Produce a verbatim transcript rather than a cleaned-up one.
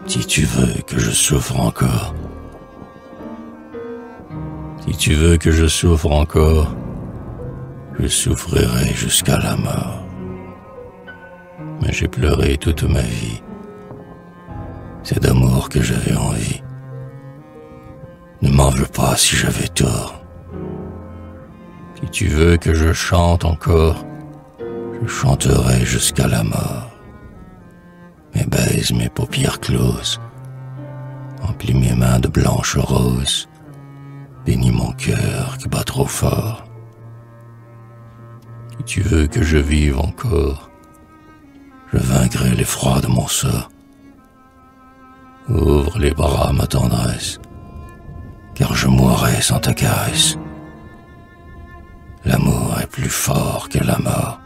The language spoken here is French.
Si tu veux que je souffre encore, si tu veux que je souffre encore, je souffrirai jusqu'à la mort. Mais j'ai pleuré toute ma vie. C'est d'amour que j'avais envie. Ne m'en veux pas si j'avais tort. Si tu veux que je chante encore, je chanterai jusqu'à la mort. Mais baise mes paupières closes, emplis mes mains de blanches roses, bénis mon cœur qui bat trop fort. Si tu veux que je vive encore, je vaincrai l'effroi de mon sort. Ouvre les bras, ma tendresse, car je mourrai sans ta caresse. L'amour est plus fort que la mort.